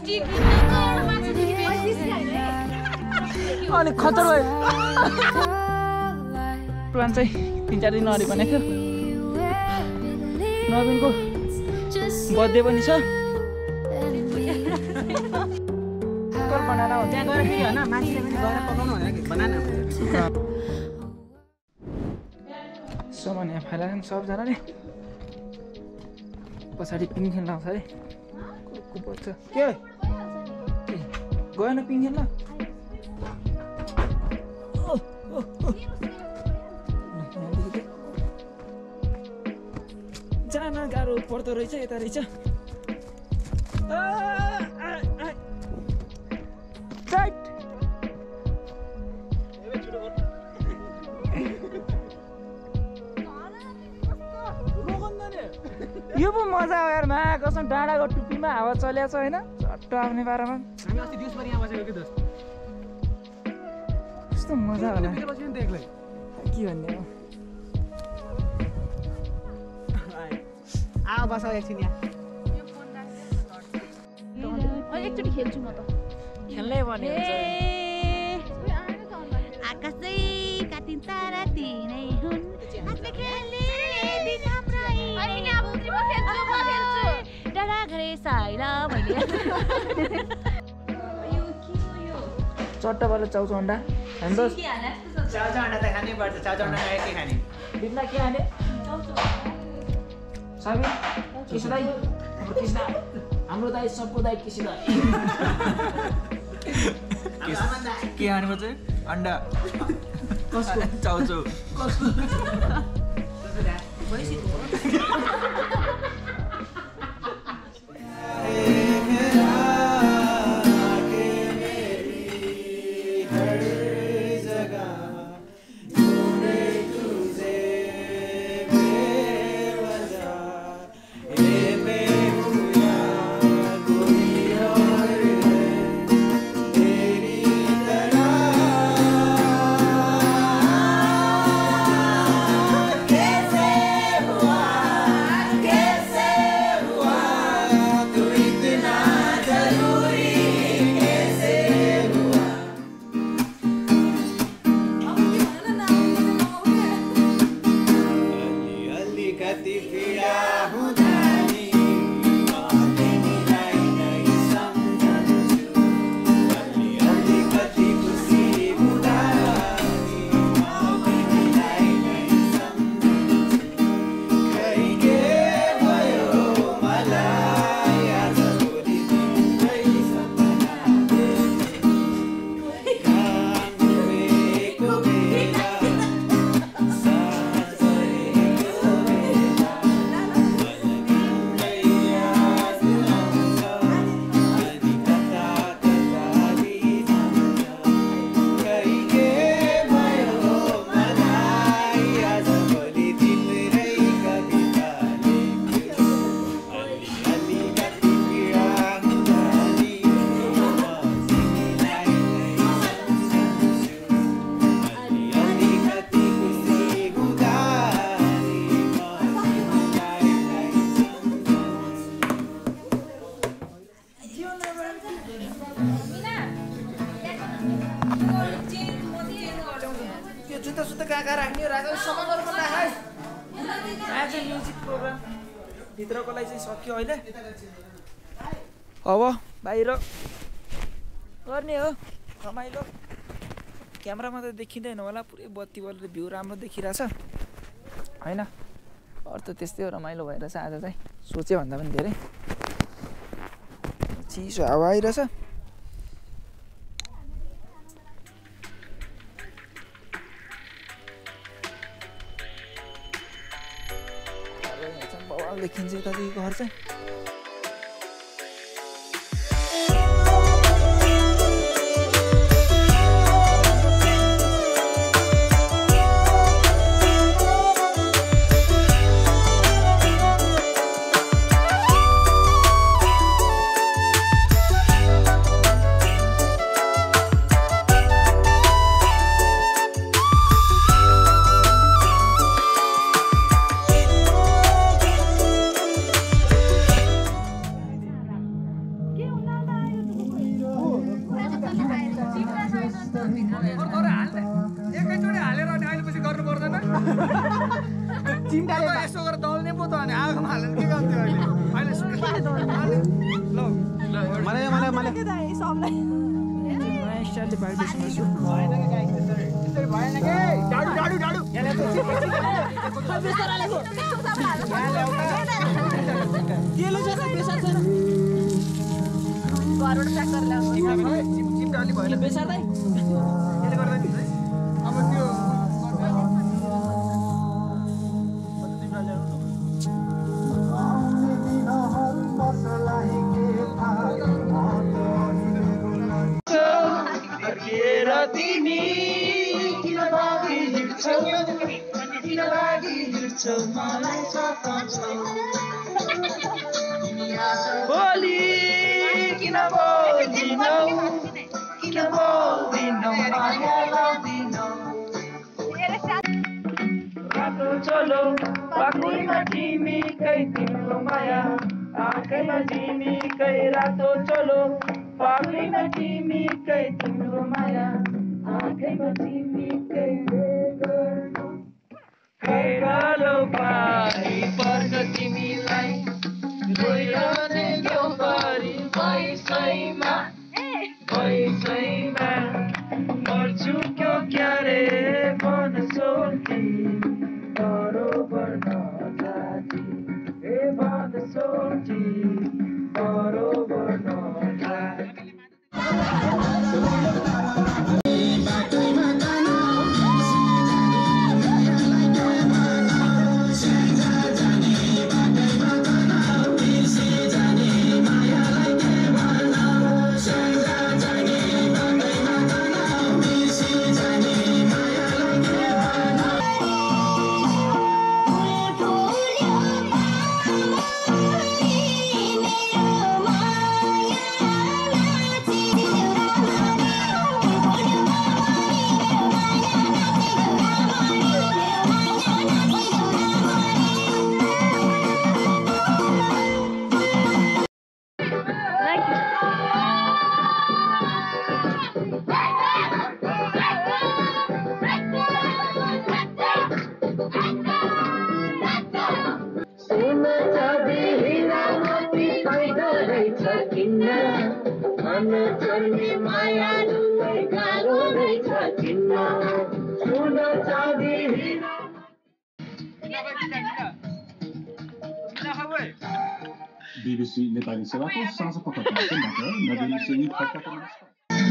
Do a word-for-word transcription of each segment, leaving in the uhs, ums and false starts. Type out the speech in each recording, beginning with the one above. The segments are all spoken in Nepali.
अनि खतर भयो प्लान चाहिँ तिन चार दिन अगाडि भनेको थियो नवीनको बर्थडे पनि छ बनाना हो त्यहाँ गएर फेरि होइन मान्छेले पनि गएर पकाउनु भनेर बनाना सामान यहाँ फाइला सबजनाले पछाडि पिङ खेल्न आउँछ अरे को पर्छ के गएन पिङ खेल्न जान गाह्रो पर्दो रहेछ यता रहेछ यो पो मजा हो यार मा कसम डाँडाको टुप्पीमा हावा चल्या छ हैन चट्ट आउने बारेमा हामी अस्ति दिउँसभरि यहाँ बसेको के दोस्त कस्तो मजा होला के भन्ने हो आ बस एकछिन यहाँ एकचोटि खेल्छु म त खेल्नै पर्ने हुन्छ आकाशै काटिन तारा तिनै हुन् आफै खेल्ने दिन हाम्रै अनि नि अब उत्री म खेल्छु म खेल्छु डाडा घरे साइला मैले यो के हो यो चट्टबाले चाउचाउ अन्डा हाम्रो चाउचाउ अन्डा त खानै पर्छ चाउचाउ अन्डा के खाने बिना के खाने साबी किस दाइ हाम्रो किस दाइ हाम्रो दाइ सबको दाइ किस दाइ के खानु चाहिँ अन्डा कसको चाउचाउ कसको जुत्ता सुत्ता कहाँ कहाँ राख्ने राख्ने समानहरू पनि राख आज म्युजिक प्रोग्राम भित्रकोलाई चाहिँ सक्यो अहिले अब बाहिर गर्ने हो रमाइलो क्यामेरामा त देखिँदैन होला पुरै बत्ती बलेर भ्यू राम्रो देखिरहेछ होइन अरू त त्यस्तै हो रमाइलो भइरहेछ आज चाहिँ सोचे भन्दा पनि धेरै चिसो हावा आइरहेछ देखिन्छ यतादेखि घर चाहिँ एकैचोटि हालेर अनि अहिले पछि गर्नु पर्दैन चिम्टाले यसो गरेर दल्ने पो त अनि आगोमा हालेर के गर्थ्यो अहिले अहिले सुन्नु ल मलाई मलाई मलाई नयाँ स्टाइलले भाइब्रेसन गर्छु भएन के डाडु डाडु डाडु चिम्टा अलि भएन बेसार्दै यसले गर्दा नि अब त्यो तिमी किन बाँकी हिँड्छौ किन बाँकी हिँड्छौ मलाई थाहा छैन भोलि किन बोल्दिनौ किन बोल्दिनौ माया लाउँदिनौ रातो चलो बाक्लैमा तिमीकै तिम्रो माया आँखैमा तिमीकै रातो चलो बाक्लैमा तिमीकै तिम्रो माया आँखैमा तिमीकै कालो पारी पर्छ तिमीलाई रोइरहने देउबारी बैसैमा बैसैमा मर्छु क्यों क्यारे मन सोल्टी बरोबर नजाती ए मन सोल्टी बरोबर नजाती बीबीसी नेपाली सेवाको साँझ पख कार्यक्रमबाट नवीन सिंह खड्काको नमस्कार।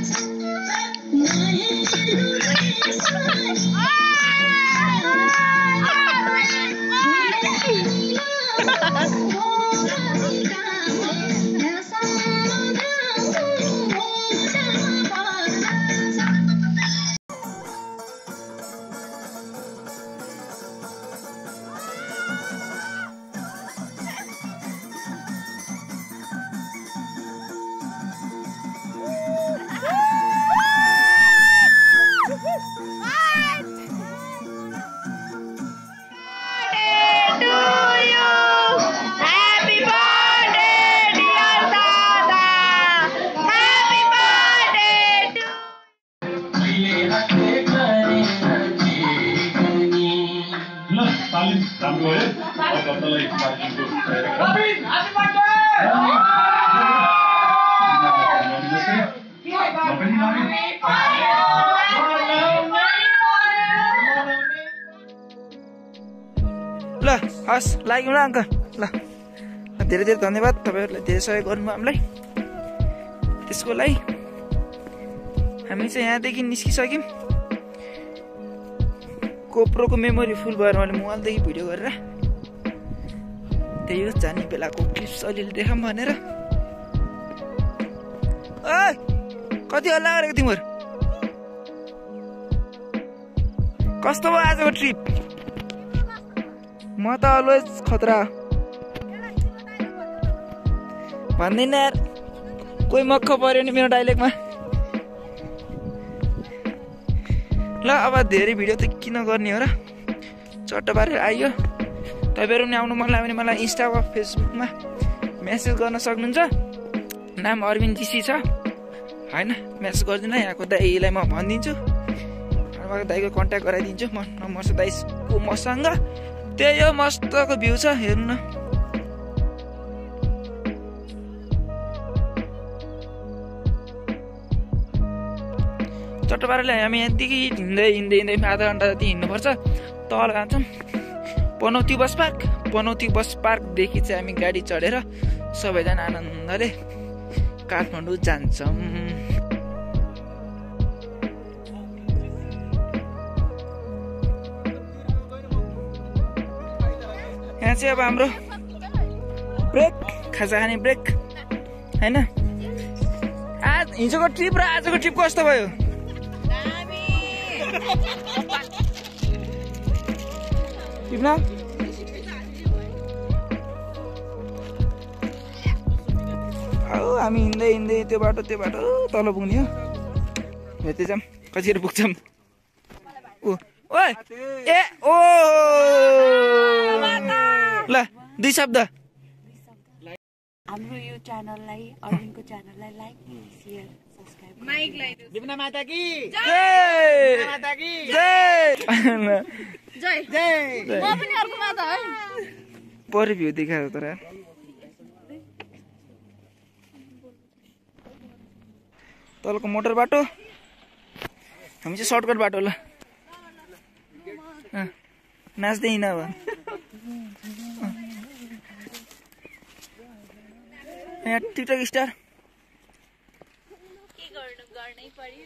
ल हस् लाग्यौँ ल अङ्क ल धेरै धेरै धन्यवाद तपाईँहरूलाई धेरै सहयोग गर्नुभयो हामीलाई त्यसको लागि हामी चाहिँ यहाँदेखि निस्किसक्यौँ गोप्रोको मेमोरी फुल भएर मैले मोबाइलदेखि भिडियो गरेर त्यही हो जाने बेलाको क्लिप्स अलिअलि देखाऊँ भनेर ओ कति हल्ला गरेको तिमीहरू कस्तो भयो आजको ट्रिप म त अलवेज खतरा भन्दैन यार कोही मक्ख पर्यो नि मेरो डाइलेक्टमा ल अब धेरै भिडियो त किन गर्ने हो र चट्ट पारेर आइयो तपाईँहरू पनि आउनु मन लाग्यो भने मलाई इन्स्टा वा फेसबुकमा मेसेज गर्न सक्नुहुन्छ नाम अरविन्द जीसी छ होइन म्यासेज गरिदिनु है यहाँको दाइलाई म भनिदिन्छु उहाँको दाइको कन्ट्याक्ट गराइदिन्छु म नम्बर छ दाइको मसँग त्यही हो मस्तको भ्यू छ हेर्नु न चट्ट पाराले हामी यहाँदेखि हिँड्दै हिँड्दै हिँड्दै आधा घन्टा जति हिँड्नुपर्छ तल जान्छौँ पनौती बस पार्क पनौती बस पार्कदेखि चाहिँ हामी गाडी चढेर सबैजना आनन्दले काठमाडौँ जान्छौँ यहाँ चाहिँ अब हाम्रो ब्रेक खाजा खाने ब्रेक होइन आज हिजोको ट्रिप र आजको ट्रिप कस्तो भयो टिप्न हामी हिँड्दै हिँड्दै त्यो बाटो त्यो बाटो तल पुग्ने हो भेट्दै जाऊँ कतिखेर पुग्छौँ ओ ओए ए ओ ल दुई शब्द हाम्रो यो च्यानललाई अरविन्दको च्यानललाई लाइक शेयर सब्स्क्राइब माइकलाई दिपना माता की जय माता की जय जय जय म पनि अर्को माता है परे भ्यू देखाएको तर तलको मोटर बाटो हामी चाहिँ सर्टकट बाटो ल नाच्दै हिँड अब यहाँ टिकटक स्टार के गर्नु गर्नै पर्यो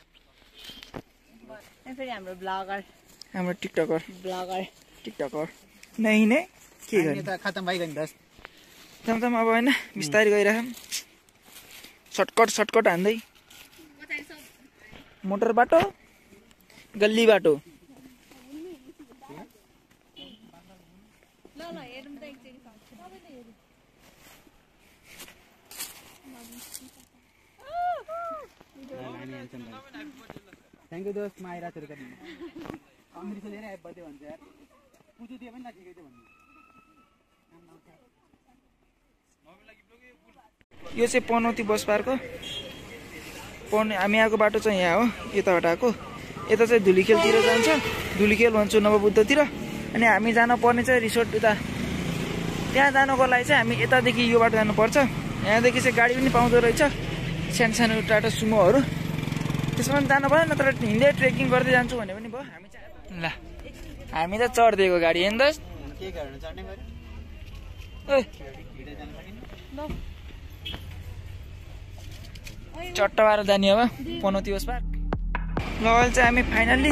फेरि हाम्रो ब्लगर हाम्रो टिकटकर ब्लगर टिकटकर नै नै के गर्ने त खतम भइगयो नि दस तम अब होइन बिस्तारै गइराखौँ सर्टकट सर्टकट हान्दै मोटर बाटो गल्ली बाटो थ्याङ्क यू दोस्त म आइरहेको छु रिकर्डिङ अमृत लिएर आए बर्थडे भन्छ यार पुजो दिए पनि राखेको थियो भन्नु यो चाहिँ पनौती बस पार्क हो पन हामी आएको बाटो चाहिँ यहाँ हो यताबाट आएको यता चाहिँ धुलीखेलतिर जान्छ धुलीखेल भन्छु नवबुद्धतिर अनि हामी जान पर्ने चाहिँ रिसोर्ट उता त्यहाँ जानको लागि चाहिँ हामी यतादेखि यो बाटो जानुपर्छ यहाँदेखि चाहिँ गाडी पनि पाउँदो रहेछ सानो सानो टाटा सुमोहरू त्यसमा पनि जानु भयो नत्र हिँड्दै ट्रेकिङ गर्दै जान्छु भने पनि भयो हामी चाहिँ ल हामी त चढिदिएको गाडी होइन दोस्त के गर्नु चढ्ने गरे ओइ चट्ट पाएर जाने अब पनौती बस पार्क ल अहिले चाहिँ हामी फाइनल्ली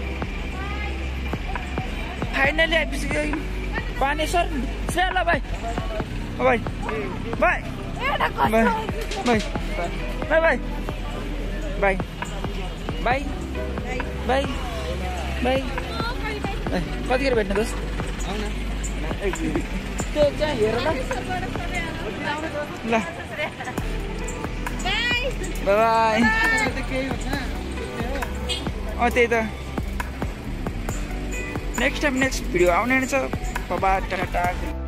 फाइनल्ली आइपुग्यो पानेश्वर से ल भाइ भाइ भाइ भाइ भाइ भाइ भाइ भाइ भाइ भाइ कतिखेर भेट्ने दोस्त त्यो चाहिँ हेर ल ल बाई अँ त्यही त नेक्स्ट टाइम नेक्स्ट भिडियो आउने छ बाबा टाटा